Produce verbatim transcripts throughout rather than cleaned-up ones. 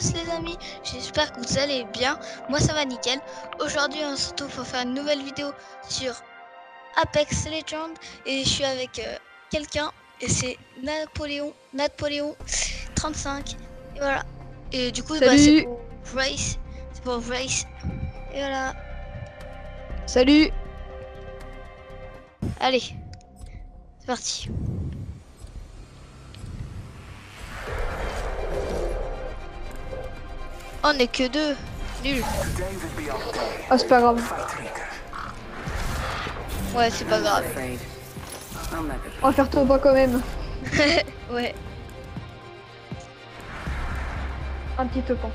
tous les amis, j'espère que vous allez bien. Moi ça va nickel. Aujourd'hui on se retrouve pour faire une nouvelle vidéo sur Apex Legends et je suis avec euh, quelqu'un et c'est Napoléon, Napoléon trente-cinq et voilà. Et du coup bah, c'est pour Race, c'est pour Race et voilà. Salut. Allez, c'est parti. On est que deux, nul. Ah, c'est pas grave. Ouais, c'est pas grave. On va faire tout bas quand même. Ouais. Un petit topan.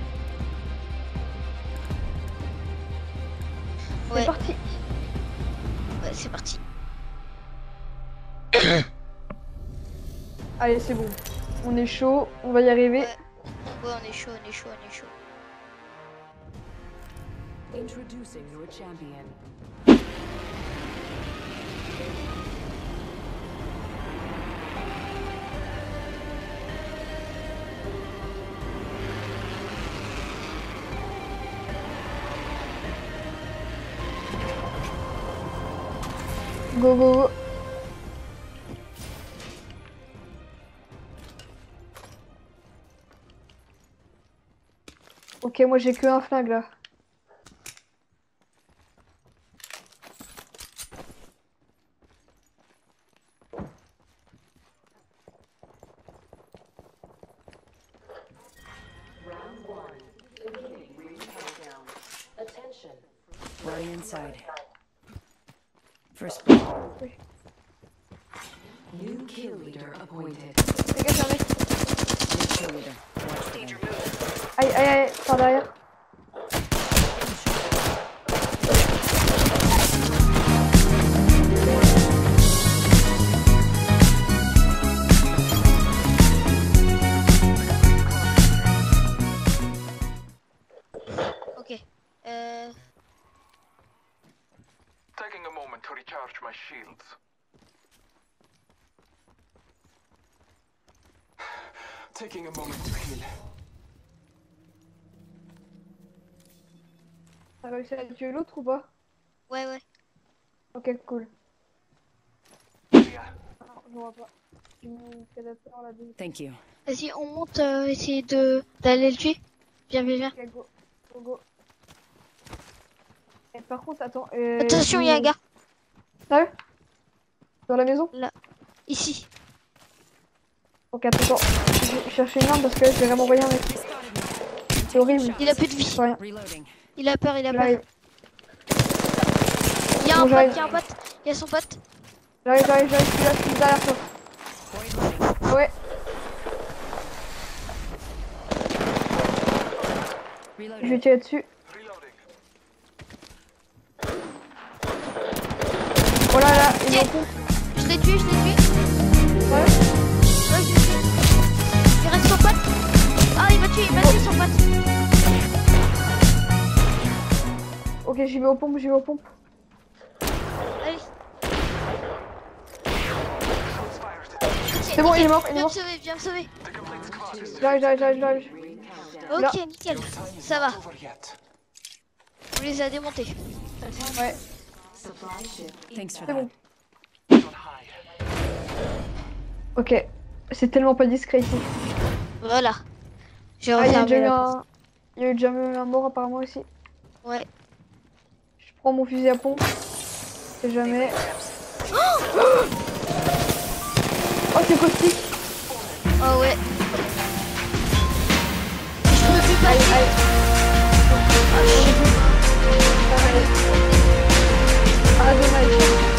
Ouais. C'est parti. Ouais, c'est parti. Allez, c'est bon. On est chaud, on va y arriver. Ouais. Ouais, on est chaud, on est chaud, on est chaud. Introducing your champion. Go, go, go. Ok, moi j'ai que un flingue là. Attention. Run inside. First blood. Oui. New kill leader appointed. Dégage, fermé. New kill leader. Watch the move. Aïe, aïe, aïe, par derrière. Ok. Euh... Taking a moment to recharge my shields. Taking a moment to heal. T'as réussi à tuer l'autre ou pas? Ouais, ouais. Ok, cool. Yeah. Non, je vois pas. J'ai mis une prédateur là-dessus. Thank you. Vas-y, on monte, euh, essayer de d'aller le tuer. Viens, viens, viens. Ok, go, go, go. Et par contre, attends. Euh, Attention, il y a un gars. Sérieux? Dans la maison? Là. Ici. Ok, attends, attends. Je vais chercher une arme parce que là, je vais vraiment envoyer un mec. C'est horrible. Il a plus de vie. C'est rien. Reloading. Il a peur, il a peur. J'arrive, Il y a un Bon, pote, j'arrive. il y a un pote. Il y a son pote. j'arrive, j'arrive, j'arrive, je suis là, je suis derrière toi. Point blank. Ouais, je vais Reloading. tirer dessus. Reloading. Oh là là, il est Ok. au fond. Je l'ai tué, je l'ai tué. Ouais. Ouais, je l'ai tué. Il reste son pote. Ah, il m'a tué, il m'a tué son pote. Ok, j'y vais aux pompes, j'y vais aux pompes. Allez. C'est bon, il est mort, il est Viens me mort. sauver, viens me sauver. The complete squad is J'arrive, j'arrive, j'arrive, j'arrive. Ok, Là. nickel. Ça va. over yet. On les a démontés. Ouais, Supply ship. Thanks for c'est that. bon. On high. Ok, c'est tellement pas discret ici. Voilà. J'ai Ah, il y a refermé déjà eu la un... Il y a eu déjà eu un mort apparemment aussi. porte. Ouais. Je prends mon fusil à pompe. C'est jamais. Oh, c'est caustique. Oh ouais. Je peux plus Aïe, passer. aïe. Ah, shit. Ah, dommage.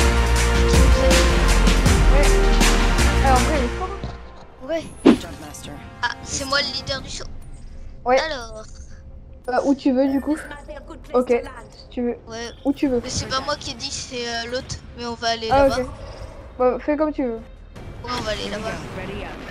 Ouais. Alors, après, il est fort. Ouais. Jumpmaster. Ah, c'est moi le leader du saut. Ouais. Alors. Euh, où tu veux, du coup. Ok, si tu veux. Ouais. Où tu veux. Mais c'est pas moi qui ai dit, c'est euh, l'autre. Mais on va aller Ah, là-bas. ok. Bah, fais comme tu veux. Ouais, on va aller Here we là-bas. go. Ready up.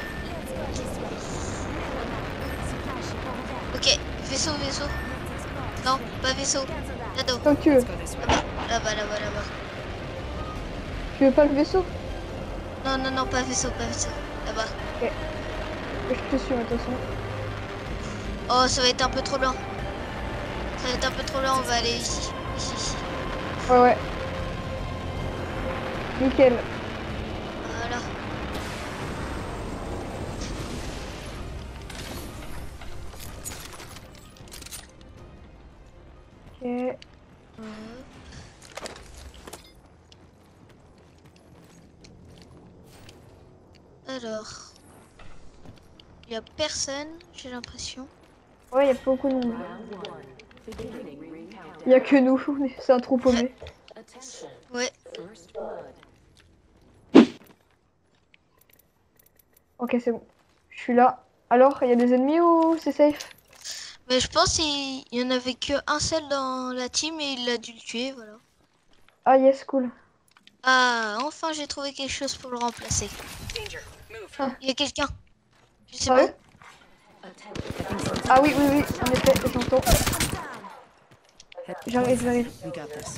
Ok. Vaisseau, vaisseau. Non, pas vaisseau. Là-dedans. Comme tu veux. Let's go this way. Là-bas, là-bas, là-bas. Tu veux pas le vaisseau? Non, non, non, pas vaisseau, pas vaisseau. Là-bas. Je te suis, de toute façon. Oh, ça va être un peu trop lent. Ça va être un peu trop lent, on va aller ici. Ici, ici. Ouais, ouais. Nickel. Voilà. Ok. Hop. Alors, il y a personne, j'ai l'impression. Ouais, il y a beaucoup de monde. Il y a que nous, c'est un trou paumé. Ouais. Ok, c'est bon. Je suis là. Alors, il y a des ennemis ou c'est safe? Mais je pense qu'il y en avait que un seul dans la team et il a dû le tuer, voilà. Ah yes, cool. Ah, enfin j'ai trouvé quelque chose pour le remplacer. Ah. Il y a quelqu'un. Je sais Sérieux? pas. Ah oui, oui, oui, en effet, j'entends. J'arrive, j'arrive. We got this.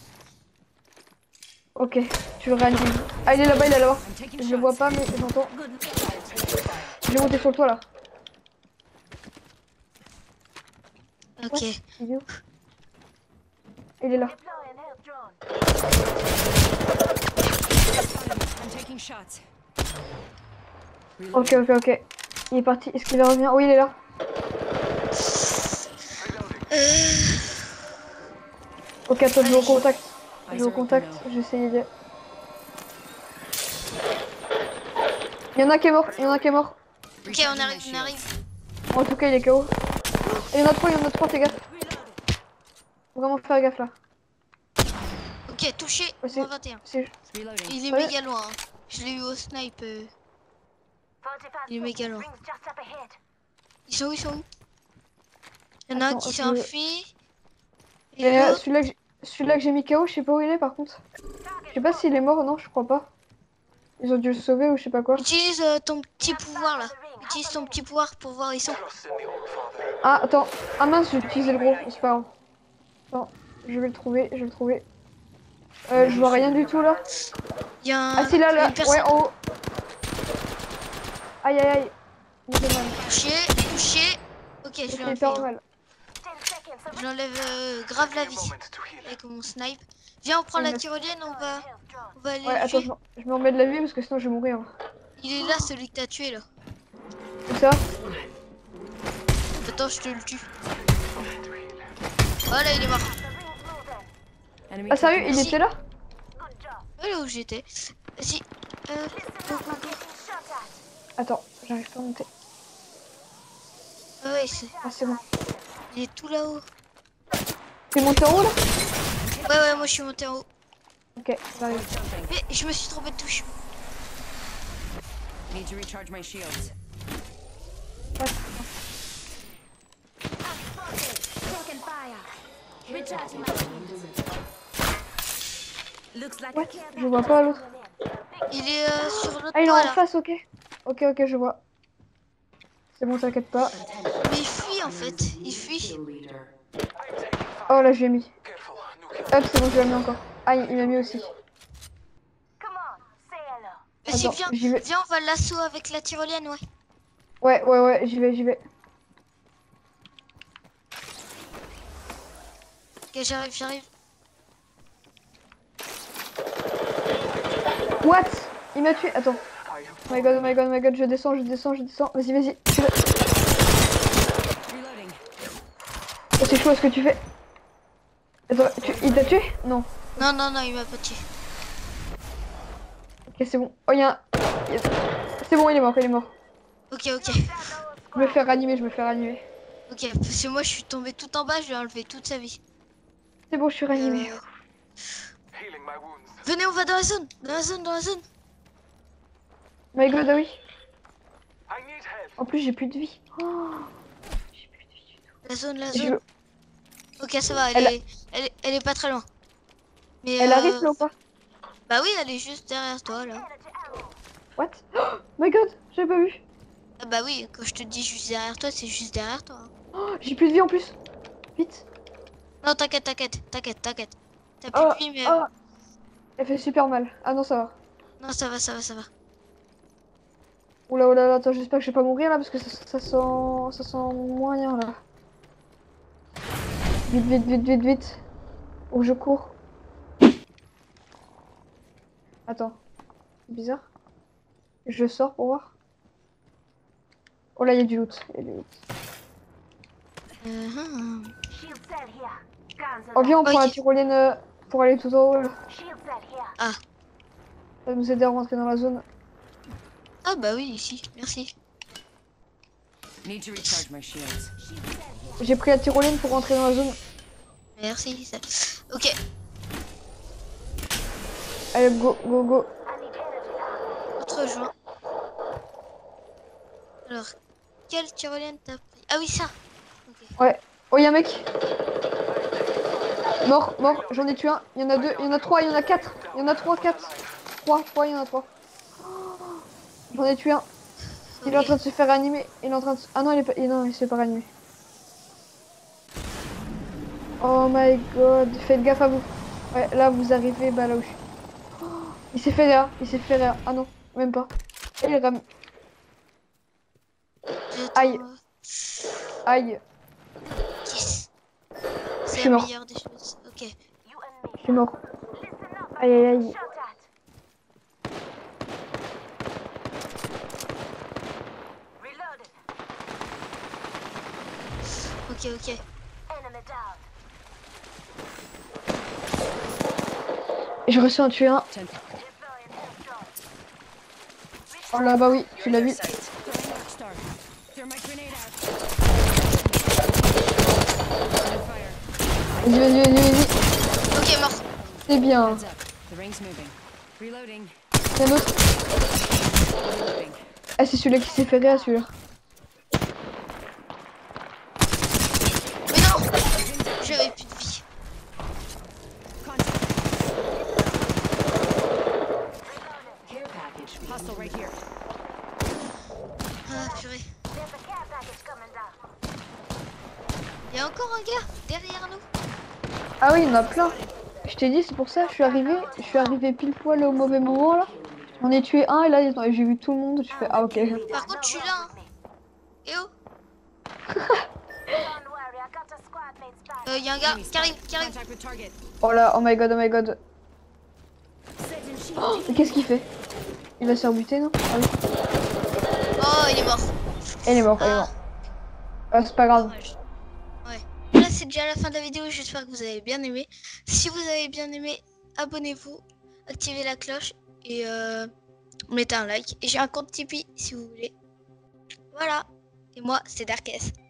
Ok, tu le réanimes. Ah, il est là-bas, il est là-bas. I'm taking Je le vois shots. pas, mais j'entends. Je vais monter sur le toit là. Ok. Il est où? Il est là. I'm taking shots. Ok, ok, ok. Il est parti. Est-ce qu'il va revenir? Oui, il est là. Euh... Ok, attends, je vais au Allez. contact. Je Eyes vais au are open contact. now. J'essaye de. Il y en a qui est mort. Il y en a qui est mort. Ok, on arrive, on arrive. En tout cas, il est K O. Il y en a trois, il y en a trois, fais gaffe. Faut vraiment faire gaffe là. Ok, touché. Ouais, c'est- moins vingt et un. c'est- Reloading. Il est Ouais. méga loin. hein. Je l'ai eu au snipe. euh. Il est méga loin. Ils sont où, ils sont où? Il y en a un Attends, qui je- s'est enfui. Et Mais, euh, l'autre, celui-là que j'ai- celui-là que j'ai mis K O, je sais pas où il est par contre. Je sais pas s'il est mort ou non, je crois pas. Ils ont dû le sauver ou je sais pas quoi. utilise euh, ton petit pouvoir là. Utilise ton petit pouvoir pour voir où ils sont. Trust in the All-Father. Ah, attends. Ah mince, j'ai utilisé le gros. C'est pas grave. Attends, je vais le trouver, je vais le trouver. Euh, je vois rien du tout là. Il y a un, Ah si, là, il y a là. une personne Ouais, en haut. Aïe, aïe, aïe. Il me fait mal. touchée, touchée. Ok, je Il lui fait enlève. hyper hein. mal. Je l'enlève euh, grave la Taking vie a moment to heal. avec mon snipe. Viens, on prend Il la me- tyrolienne, on va, on va aller Ouais, le attends, tuer. je m'en- je me remets de la vie parce que sinon je vais mourir. Il est là, celui que t'as tué là. Tout ça. Attends, je te le tue. Voilà, il est mort. Enemy Ah sérieux, taken il out. était là? Voilà où j'étais. Vas-y. Euh, go, go, go. Attends, j'arrive pas à monter. Ah ouais, c'est- Ah c'est bon. il est tout là-haut. T'es monté en haut là? Ouais, ouais, moi je suis monté en haut. Ok, j'arrive. Mais je me suis trompé de touche. Need to recharge my shields. Ouais. Looks like What? Je vois pas l'autre. Il est euh, sur l'autre Ah il est toit en là. face, ok. Ok, ok, je vois. C'est bon, t'inquiète pas. Mais il fuit en fait. Il fuit. Oh là, je l'ai mis. Careful, no kill. Hop, c'est bon, je l'ai mis encore. Ah, il il m'a mis aussi. Vas-y, Attends, viens. j'y vais. Viens, on va l'assaut avec la tyrolienne, ouais. Ouais, ouais, ouais, j'y vais, j'y vais. Ok, j'arrive, j'arrive. What? Il m'a tué. Attends. I have Oh my god, oh my god, oh my god, je descends, je descends, je descends. Vas-y, vas-y. Tu veux- reloading. Oh, c'est chaud ce que tu fais. Attends, tu... il t'a tué? Non. Non, non, non, il m'a pas tué. Ok, c'est bon. Oh, il y a un. il y a- C'est bon, il est mort, il est mort. Ok, ok. Je me fais ranimer, je me fais ranimer. Ok, parce que moi je suis tombé tout en bas, je lui ai enlevé toute sa vie. C'est bon, je suis ranimé. Euh, healing my wounds. Venez, on va dans la zone. Dans la zone, dans la zone. My god, ah oui. I need help. En plus, j'ai plus de vie. Oh. J'ai plus de vie du tout. La zone, la Je- zone. Ok, ça va, elle, Elle- est, elle, est- elle est pas très loin. Mais Elle euh, arrive là ou pas? Bah oui, elle est juste derrière toi là. What? Oh my god, j'avais pas vu. Ah bah oui, quand je te dis juste derrière toi, c'est juste derrière toi. hein. Oh, j'ai plus de vie en plus. Vite. Non, t'inquiète, t'inquiète, t'inquiète, t'inquiète. T'as plus Oh, de vie, mais... oh. Elle fait super mal. Ah non, ça va. Non, ça va, ça va, ça va. Oula, oula, attends, j'espère que je vais pas mourir là parce que ça, ça sent. Ça sent moyen là. Vite, vite, vite, vite, vite. Où je cours. Attends. C'est bizarre. Je sors pour voir. Oh là, il y a du loot. Il y a du loot. Euh, hum. Oh, viens, on prend Ok. la tyrolienne euh, pour aller tout en haut là. Ah. Ça va nous aider à rentrer dans la zone. Ah bah oui, ici, merci. Need to recharge my shields. J'ai pris la tyrolienne pour rentrer dans la zone. Merci. Ça... Ok. Allez, go, go, go. Autre joint. Alors, quelle tyrolienne t'as pris? Ah oui, ça. Ok. Ouais. Oh, y'a un mec. Mort, mort. J'en ai tué un. Il y en a deux, il y en a trois, il y en a quatre. Il y en a trois, quatre. Trois, trois, il y en a trois. J'en ai tué un. Il est en Ok. train de se faire animer. Il est en train de... Ah non, il est pas... il- Non, il se fait pas réanimer. Oh my god. Faites gaffe à vous. Ouais, là, vous arrivez bah, là où je suis. Oh, il s'est fait rire. Il s'est fait rire. Ah non, même pas. Et il ram... Attends, Aïe. euh, Aïe. yes. Je C'est suis la mort. meilleure des choses. Ok. Je suis mort. Aïe, aïe, aïe. Ok, ok. J'ai reçu un tué un. Ten. Oh là, bah oui, tu l'as vu. Throwing Dark Star. Throw my grenade out. On fire. Vas-y, vas-y, vas-y, vas-y. Ok, mort. C'est bien. Heads up. The ring's moving. Reloading. Il y en a un autre. Reloading. Ah, c'est celui-là qui s'est fait rire, celui-là. Mais non, j'avais plus de vie. Contact. Care package. Hostile right here. Ah, purée. Il y a encore un gars derrière nous. Ah oui, il y en a plein. Je t'ai dit, c'est pour ça, je suis arrivé, je suis arrivé pile poil au mauvais moment là. J'en ai tué un et là j'ai vu tout le monde. Je fais ah ok. Par contre, je suis là. Hein. Eh oh. Euh, il y a un gars Enemy qui arrive, spotted. qui arrive. Contact with target. Oh là, oh my god, oh my god. Oh, mais qu'est-ce qu'il fait? Il va se faire buter non? Ah oui. Oh, il est mort. Et il est mort, il est Ah, mort. Ah, c'est pas grave. dommage. Ouais. Là, c'est déjà la fin de la vidéo. J'espère que vous avez bien aimé. Si vous avez bien aimé, abonnez-vous, activez la cloche et euh, mettez un like. Et j'ai un compte Tipeee si vous voulez. Voilà. Et moi, c'est Darkest.